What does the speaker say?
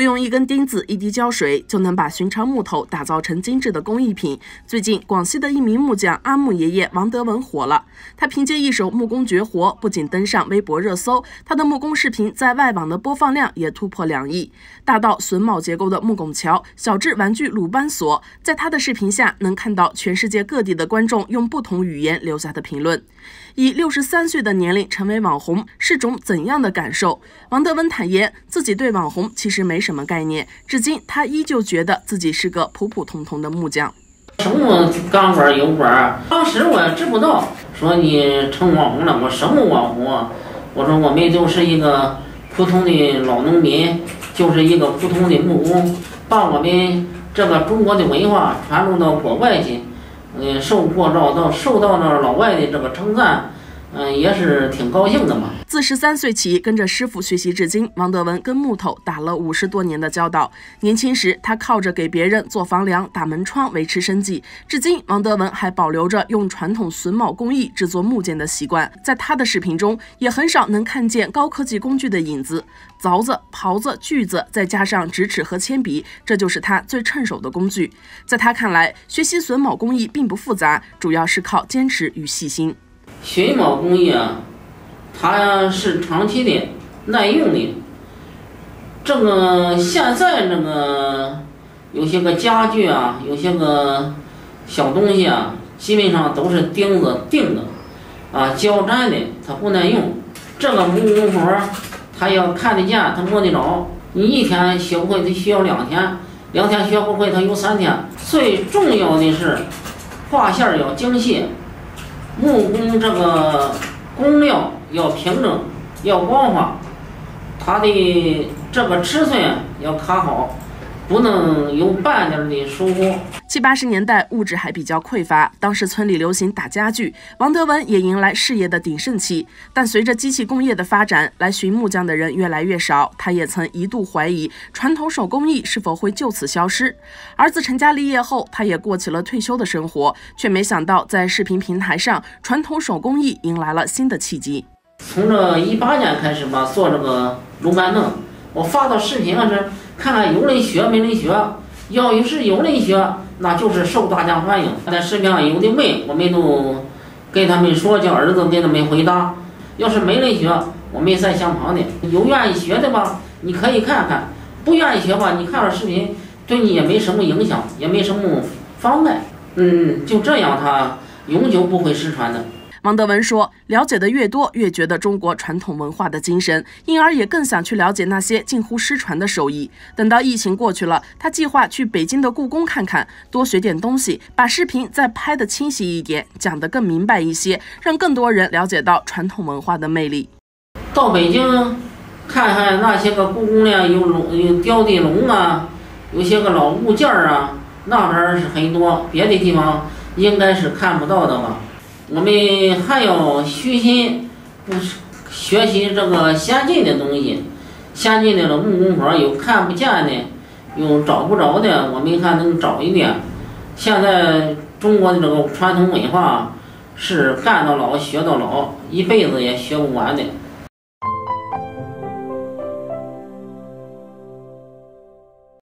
用一根钉子、一滴胶水，就能把寻常木头打造成精致的工艺品。最近，广西的一名木匠阿木爷爷王德文火了。他凭借一手木工绝活，不仅登上微博热搜，他的木工视频在外网的播放量也突破2亿。大到榫卯结构的木拱桥，小至玩具鲁班锁，在他的视频下能看到全世界各地的观众用不同语言留下的评论。以63岁的年龄成为网红是种怎样的感受？王德文坦言，自己对网红其实没什么概念，至今他依旧觉得自己是个普普通通的木匠。 什么钢管油管，当时我也知不道，说你成网红了，我什么网红啊？我说我们就是一个普通的老农民，就是一个普通的木工，把我们这个中国的文化传入到国外去。受到了老外的这个称赞，也是挺高兴的嘛。 自13岁起跟着师傅学习至今，王德文跟木头打了50多年的交道。年轻时，他靠着给别人做房梁、打门窗维持生计。至今，王德文还保留着用传统榫卯工艺制作木件的习惯。在他的视频中，也很少能看见高科技工具的影子。凿子、刨子、锯子，再加上直尺和铅笔，这就是他最趁手的工具。在他看来，学习榫卯工艺并不复杂，主要是靠坚持与细心。 榫卯工艺啊，它是长期的、耐用的。这个现在这个有些个家具啊，有些个小东西啊，基本上都是钉子钉的，胶粘的，它不耐用。这个木工活它要看得见，它摸得着。你一天学不会，它需要2天；2天学不会，它有3天。最重要的是画线要精细，木工这个工料要平整，要光滑，它的这个尺寸要卡好，不能有半点的疏忽。 70、80年代物质还比较匮乏，当时村里流行打家具，王德文也迎来事业的鼎盛期。但随着机器工业的发展，来寻木匠的人越来越少，他也曾一度怀疑传统手工艺是否会就此消失。儿子成家立业后，他也过起了退休的生活，却没想到在视频平台上，传统手工艺迎来了新的契机。 从这18年开始吧，做这个鲁班凳，我发到视频上是看看有人学没人学，要是有人学，那就是受大家欢迎。在视频上有的问，我们都跟他们说，叫儿子给他们回答。要是没人学，我们在相旁的，有愿意学的吧，你可以看看；不愿意学吧，你看了视频对你也没什么影响，也没什么妨碍。就这样，他永久不会失传的。 王德文说，了解的越多，越觉得中国传统文化的精神，因而也更想去了解那些近乎失传的手艺。等到疫情过去了，他计划去北京的故宫看看，多学点东西，把视频再拍得清晰一点，讲得更明白一些，让更多人了解到传统文化的魅力。 到北京看看那些个故宫呢，有雕的龙啊，有些个老物件啊，那边是很多，别的地方应该是看不到的吧。我们还要虚心学习这个先进的东西，先进的木工活有看不见的，有找不着的，我们还能找一点。现在中国的这个传统文化是干到老学到老，一辈子也学不完的。